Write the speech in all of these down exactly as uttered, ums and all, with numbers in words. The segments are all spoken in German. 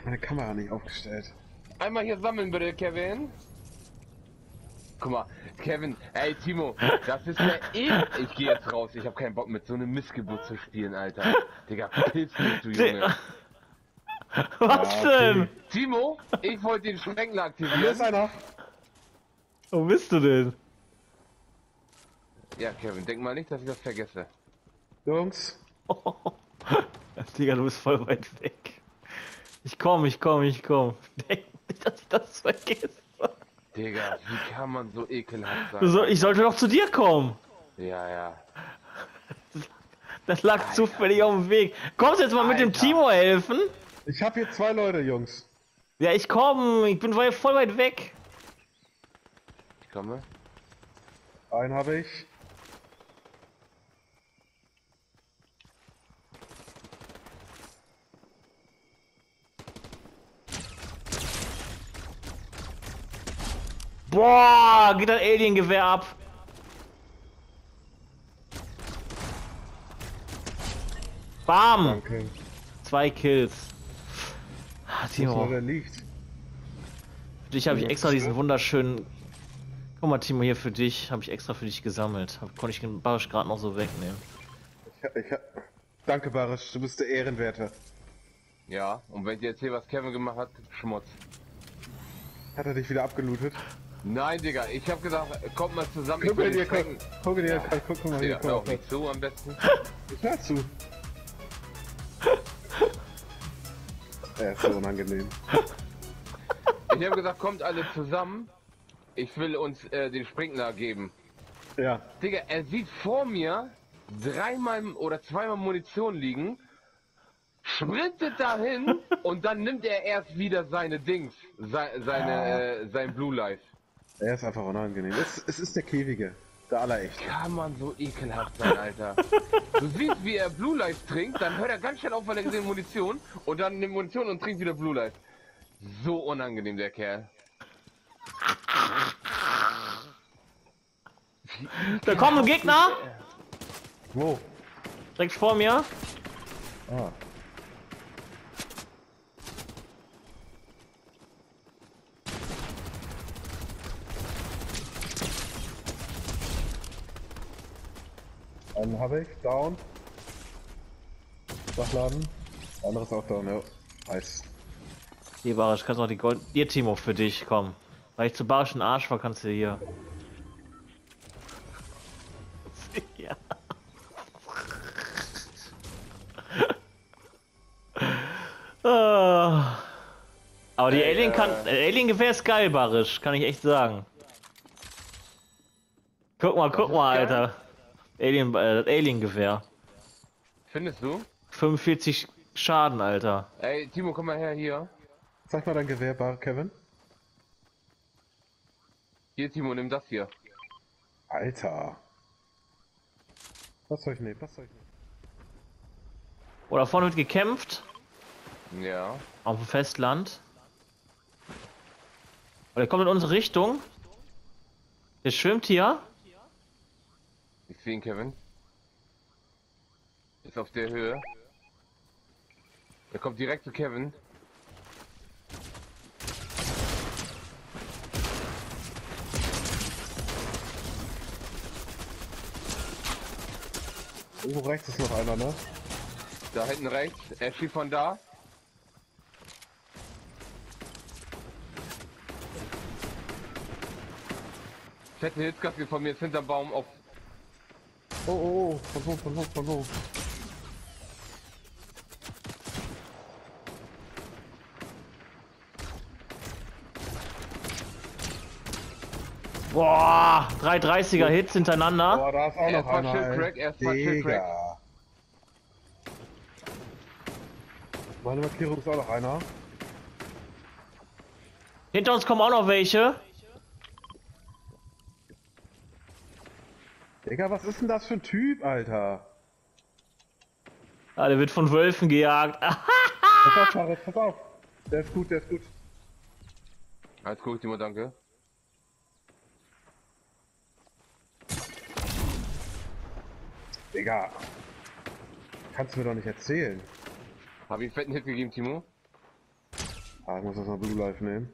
meine Kamera nicht aufgestellt. Einmal hier sammeln bitte, Kevin. Guck mal, Kevin, ey Timo, das ist der E. Ich gehe jetzt raus, ich habe keinen Bock mit so einem Missgeburt zu spielen, Alter. Digga, piss dich, du Junge. Was Ja, okay. denn? Timo, ich wollte den Schrecken aktivieren. Hier ist einer. Wo bist du denn? Ja, Kevin, denk mal nicht, dass ich das vergesse. Jungs. Digga, du bist voll weit weg. Ich komm, ich komm, ich komm. Denk nicht, dass ich das vergesse. Digga, wie kann man so ekelhaft sein? Du soll, ich sollte doch zu dir kommen. Ja, ja. Das lag Alter. zufällig auf dem Weg. Kommst du jetzt mal mit dem Alter. Timo helfen? Ich habe hier zwei Leute, Jungs. Ja, ich komm. Ich bin voll voll weit weg. Ich komme. Einen habe ich. Boah, geht das Alien-Gewehr ab. Bam. Danke. Zwei Kills. Ah, Wo Timo. der liegt. Für dich habe ich extra diesen wunderschönen... Guck mal, Timo, hier für dich. Habe ich extra für dich gesammelt. Hab, konnte ich den Barisch gerade noch so wegnehmen. Ich, ich, danke, Barisch, du bist der Ehrenwerte. Ja, und wenn ich dir erzähle, was Kevin gemacht hat, Schmutz. Hat er dich wieder abgelootet? Nein, Digga, ich hab gesagt, kommt mal zusammen, ich Guck will mal den dir, guck, Schrecken. guck dir, Ja. guck, guck mal hier, Digga, hör guck auf mal. mich zu am besten. Ich hör zu. Er ist so unangenehm. Ich habe gesagt, kommt alle zusammen. Ich will uns äh, den Sprinkler geben. Ja. Digga, er sieht vor mir dreimal oder zweimal Munition liegen, sprintet dahin und dann nimmt er erst wieder seine Dings, se seine, Ja. äh, sein Blue Life. Er ist einfach unangenehm. Es, es ist der Käfige. Der Allerechte. Kann man so ekelhaft sein, Alter. Du siehst, wie er Blue Life trinkt, dann hört er ganz schnell auf, weil er gesehen Munition und dann nimmt Munition und trinkt wieder Blue Life. So unangenehm, der Kerl. Da kommt ein Gegner! Wo? Direkt vor mir. Ah. Einen habe ich, down. Wachladen. Anderes auch down, ja. Nice. Hier, Barisch, kannst du noch die Gold... Hier, Timo, für dich, komm. Weil ich zu Barischen Arsch war, kannst du hier. Ja. Ah. Aber die Ey, Alien kann... äh, Alien-Gewehr ist geil, Barisch, kann ich echt sagen. Guck mal, guck ist mal, geil? Alter. Alien, äh, das Alien-Gewehr. Findest du? fünfundvierzig Schaden, Alter. Ey, Timo, komm mal her hier. Zeig mal dein Gewehr, Bar Kevin. Hier, Timo, nimm das hier. Alter. Was soll ich nehmen? Was soll ich nehmen? Oder vorne wird gekämpft. Ja. Auf dem Festland. Und er kommt in unsere Richtung. Der schwimmt hier. Ich sehe ihn, Kevin. Ist auf der Höhe. Er kommt direkt zu Kevin. Irgendwo rechts ist noch einer, ne? Da hinten rechts. Er schießt von da. Fette Hitzkastel von mir ist hinterm Baum auf. Oh, oh, oh, von wo, von wo, von wo? Boah, drei dreißiger Hits hintereinander. Boah, da ist auch Er noch ist mal einer, Chill ey. Crack, er ist mal Chill Crack. Digga. Meine Markierung ist auch noch einer. Hinter uns kommen auch noch welche. Digga, was ist denn das für ein Typ, Alter? Ah, der wird von Wölfen gejagt. Pass auf, Farid, pass auf. Der ist gut, der ist gut. Alles gut, Timo, danke. Digga. Kannst du mir doch nicht erzählen. Hab ich einen fetten Hit gegeben, Timo? Ah, ich muss das mal Blue Life nehmen.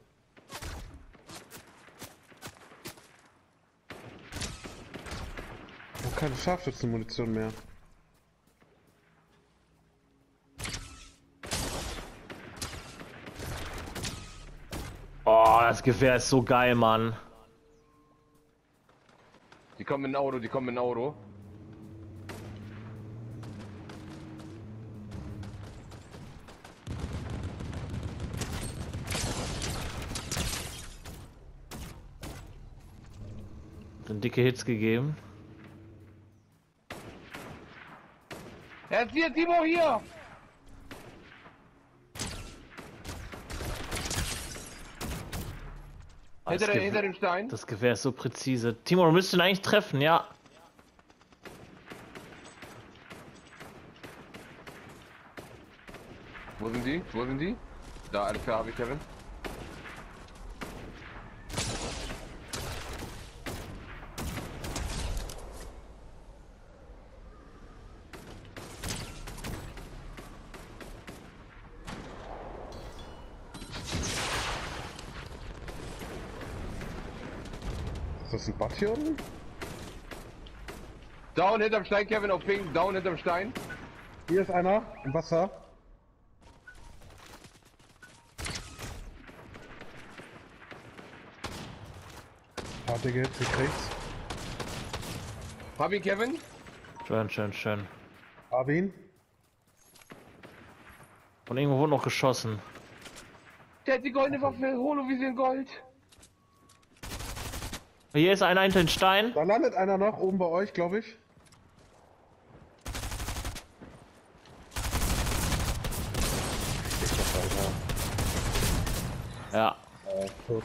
Ich hab keine Scharfschützenmunition mehr. Oh, das Gewehr ist so geil, Mann. Die kommen in ein Auto, die kommen in ein Auto. Sind dicke Hits gegeben. Er ist hier, Timo, hier! Hinter, der, Gewehr, hinter dem Stein. das Gewehr ist so präzise. Timo, du müsstest ihn eigentlich treffen, ja. Wo sind die? Wo sind die? Da, alles klar, habe ich, Kevin. Ist das ein Bad hier unten? Down hinterm Stein, Kevin, auf Ping. Down hinterm Stein. Hier ist einer im Wasser. Harte Hits gekriegt. Hab ihn, Kevin. Schön, schön, schön. Hab ihn. Von irgendwo wurde noch geschossen. Der hat die goldene Waffe. Holovision Gold. Hier ist einer hinter den Stein. Da landet einer noch oben bei euch, glaube ich. Ich das, Alter. Ja. Äh, tot.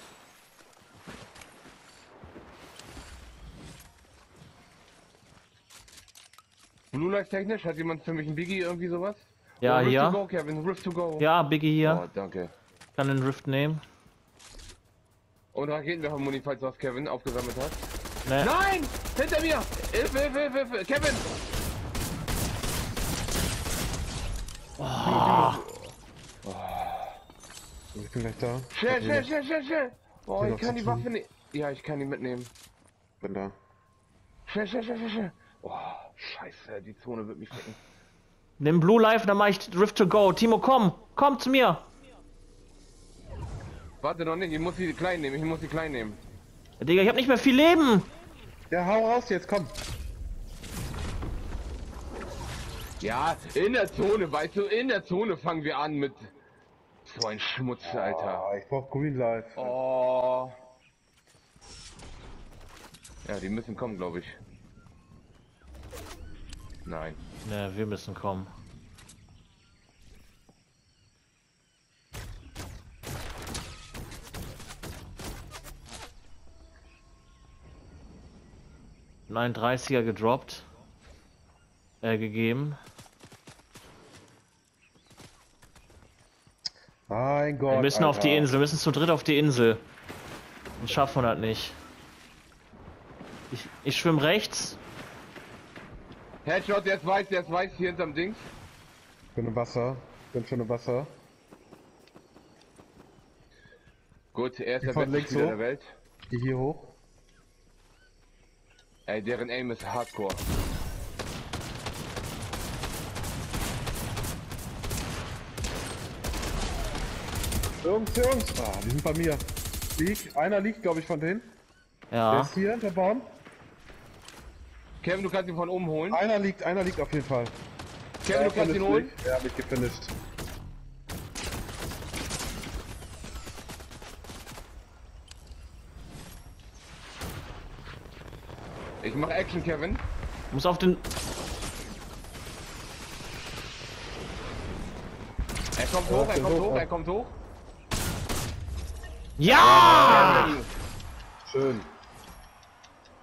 Blue Life technisch, hat jemand für mich ein Biggie irgendwie sowas? Ja, oh, Rift hier. to go, Kevin, Rift to go. Ja, Biggie hier. Oh, danke. Kann den Rift nehmen. Und Raketenwerfer-Muni, falls du was Kevin aufgesammelt hast. Ne. Nein! Hinter mir! Hilfe, Hilfe, Hilfe, Hilfe! Kevin! Ich bin gleich da. Schnell, schnell, schnell, schnell, schnell! Oh, Hier ich noch kann zu die tun. Waffe nicht. Ja, ich kann die mitnehmen. Bin da. Schnell, schnell, schnell, schnell, schnell! Oh, scheiße, die Zone wird mich ficken. Nimm Blue Life, dann mach ich Rift to go. Timo, komm! Komm zu mir! Warte noch nicht, ich muss die klein nehmen, ich muss die klein nehmen. Ja, Digga, ich hab nicht mehr viel Leben! Ja, hau raus jetzt, komm. Ja, in der Zone, weißt du, in der Zone fangen wir an mit so ein Schmutz, Alter. Ah, ich brauch Green Life. Oh. Ja, die müssen kommen, glaube ich. Nein. Ne, wir müssen kommen. neununddreißiger gedroppt. Äh, gegeben. Mein Gott. Wir müssen auf die Alter. Insel, wir müssen zu dritt auf die Insel. Und schaffen wir das nicht. Ich, ich schwimme rechts. Headshot, der ist weiß, der ist weiß hier hinterm Dings. Ich bin im Wasser. Ich bin schon im Wasser. Gut, er ist Die der von beste links Spieler hoch. der Welt. Geh hier hoch. Ey, deren Aim ist hardcore. Jungs, Jungs. Ah, die sind bei mir. Lieg. Einer liegt, glaube ich, von denen. Der Ja. ist hier, der Baum. Kevin, du kannst ihn von oben holen. Einer liegt, einer liegt auf jeden Fall. Kevin, du kannst ihn holen. Ja, mich gefinisht. Ich mach Action, Kevin. Muss auf den. Er kommt hoch, er kommt hoch, er kommt hoch. Ja! Schön.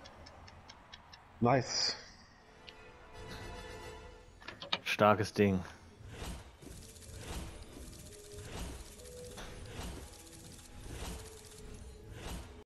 Nice. Starkes Ding.